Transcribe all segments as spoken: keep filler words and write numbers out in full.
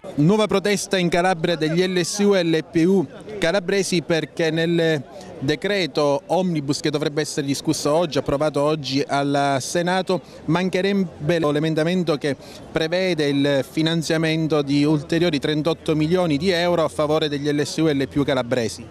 Nuova protesta in Calabria degli L S U e L P U calabresi perché nel decreto omnibus che dovrebbe essere discusso oggi, approvato oggi al Senato, mancherebbe l'emendamento che prevede il finanziamento di ulteriori trentotto milioni di euro a favore degli L S U e L P U calabresi.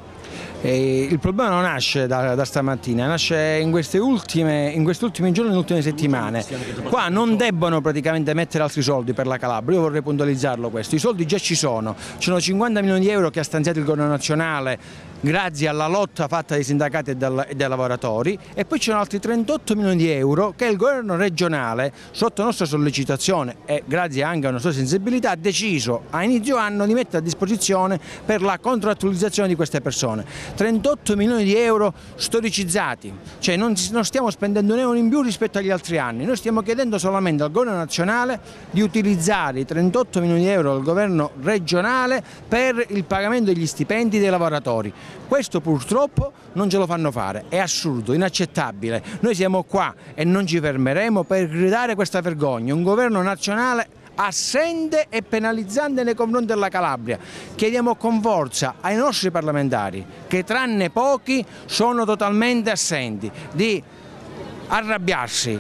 E il problema non nasce da, da stamattina, nasce in, queste ultime, in questi ultimi giorni, nelle ultime settimane. Qua non debbono praticamente mettere altri soldi per la Calabria, io vorrei puntualizzarlo questo, i soldi già ci sono, ci sono cinquanta milioni di euro che ha stanziato il governo nazionale grazie alla lotta fatta dai sindacati e, dal, e dai lavoratori, e poi ci sono altri trentotto milioni di euro che il governo regionale, sotto nostra sollecitazione e grazie anche a una sua sensibilità, ha deciso a inizio anno di mettere a disposizione per la contrattualizzazione di queste persone. trentotto milioni di euro storicizzati, cioè non, non stiamo spendendo un euro in più rispetto agli altri anni, noi stiamo chiedendo solamente al governo nazionale di utilizzare i trentotto milioni di euro del governo regionale per il pagamento degli stipendi dei lavoratori. Questo purtroppo non ce lo fanno fare, è assurdo, inaccettabile. Noi siamo qua e non ci fermeremo per gridare questa vergogna, un governo nazionale assente e penalizzante nei confronti della Calabria. Chiediamo con forza ai nostri parlamentari, che tranne pochi sono totalmente assenti, di arrabbiarsi,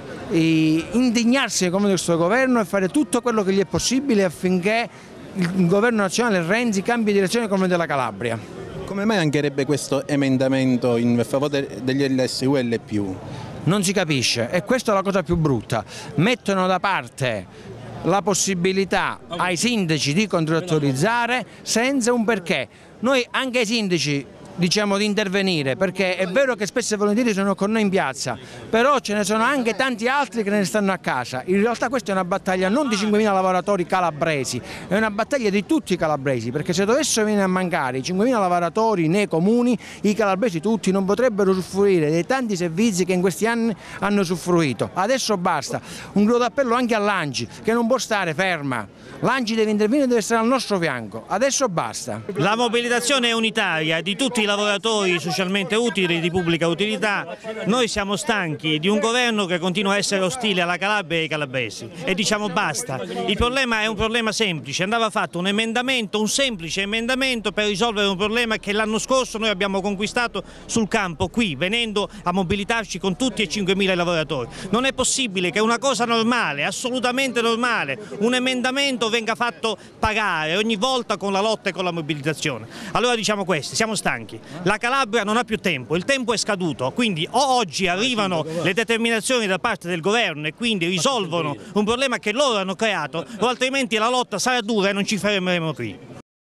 indignarsi nei confronti di questo governo e fare tutto quello che gli è possibile affinché il governo nazionale Renzi cambi direzione nei confronti della Calabria. Come mai mancherebbe questo emendamento in favore degli L S U e L P U? Non si capisce, e questa è la cosa più brutta. Mettono da parte la possibilità ai sindaci di contrattualizzare senza un perché. Noi anche ai sindaci diciamo di intervenire, perché è vero che spesso e volentieri sono con noi in piazza, però ce ne sono anche tanti altri che ne stanno a casa. In realtà questa è una battaglia non di cinquemila lavoratori calabresi, è una battaglia di tutti i calabresi, perché se dovessero venire a mancare i cinquemila lavoratori nei comuni, i calabresi tutti non potrebbero usufruire dei tanti servizi che in questi anni hanno usufruito. Adesso basta, un grido d'appello anche all'A N C I, che non può stare ferma, l'A N C I deve intervenire, deve essere al nostro fianco, adesso basta. La mobilitazione è unitaria di tutti i lavoratori socialmente utili, di pubblica utilità. Noi siamo stanchi di un governo che continua a essere ostile alla Calabria e ai calabresi e diciamo basta. Il problema è un problema semplice, andava fatto un emendamento, un semplice emendamento per risolvere un problema che l'anno scorso noi abbiamo conquistato sul campo, qui, venendo a mobilitarci con tutti e cinquemila lavoratori. Non è possibile che una cosa normale, assolutamente normale, un emendamento venga fatto pagare ogni volta con la lotta e con la mobilitazione. Allora diciamo questo, siamo stanchi. La Calabria non ha più tempo, il tempo è scaduto, quindi o oggi arrivano le determinazioni da parte del governo e quindi risolvono un problema che loro hanno creato, o altrimenti la lotta sarà dura e non ci fermeremo qui.